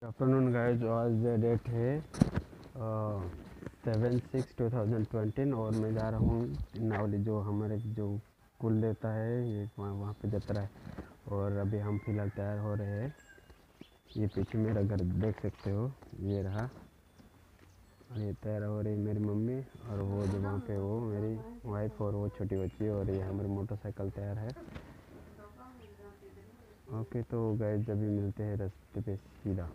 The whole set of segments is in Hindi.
आफ्टरनून गाइस, आज डेट है 7/6/2020 और मैं जा रहा हूँ नावली, जो हमारे जो कुल देवता है ये वहाँ पे जतरा है। और अभी हम फिलहाल तैयार हो रहे हैं। ये पीछे मेरा घर देख सकते हो, ये रहा। और ये तैयार हो रही मेरी मम्मी, और वो जो वहाँ पे वो मेरी वाइफ और वो छोटी बच्ची, और ये हमारी मोटरसाइकिल तैयार है। ओके, तो गाइस अभी मिलते हैं रास्ते पे सीधा।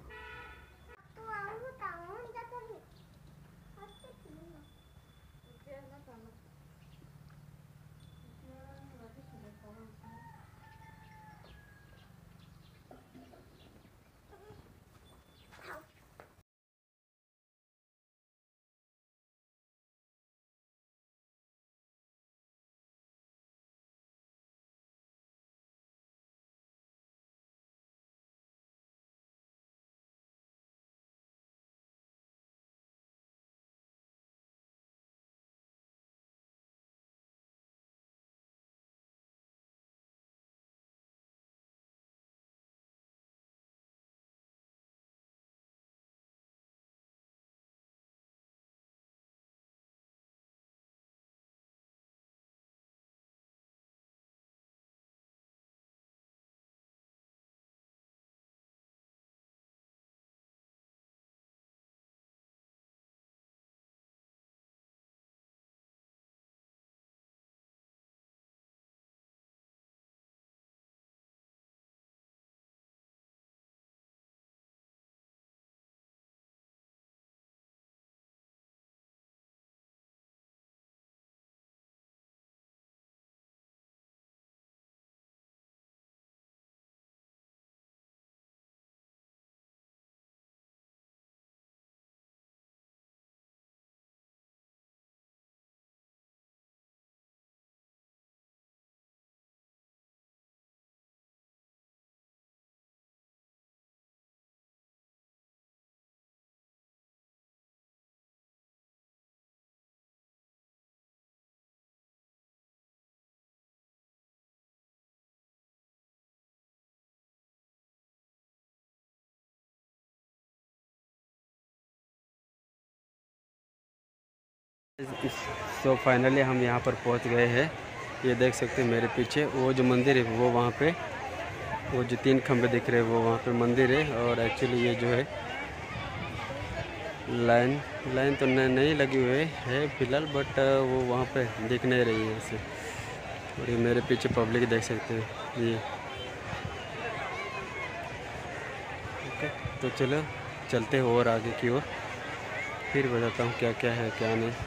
सो फाइनली हम यहाँ पर पहुँच गए हैं। ये देख सकते हैं मेरे पीछे वो जो मंदिर है, वो वहाँ पे वो जो 3 खंभे दिख रहे हैं वो वहाँ पे मंदिर है। और एक्चुअली ये जो है लाइन तो नहीं लगी हुई है फिलहाल, बट वो वहाँ पे दिख नहीं रही है ऐसे। और ये मेरे पीछे पब्लिक देख सकते हैं ये। ओके, तो चलो चलते हैं और आगे की ओर, फिर बताता हूँ क्या क्या है क्या नहीं।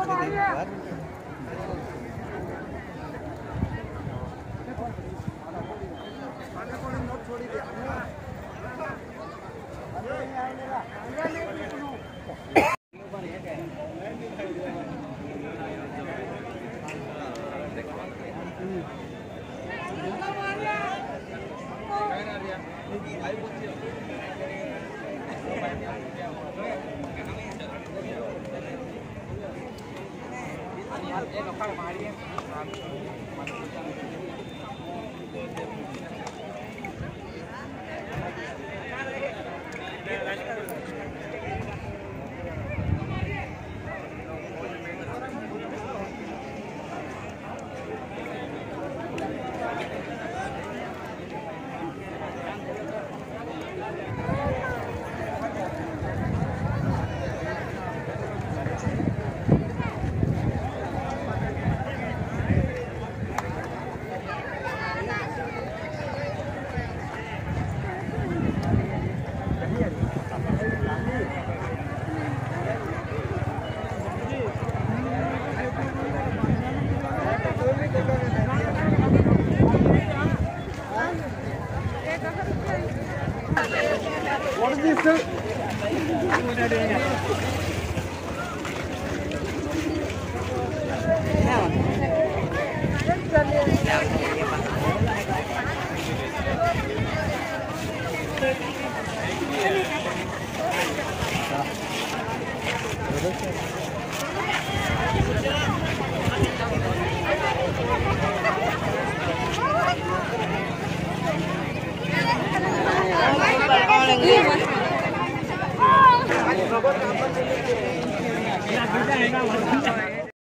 What is this? Ini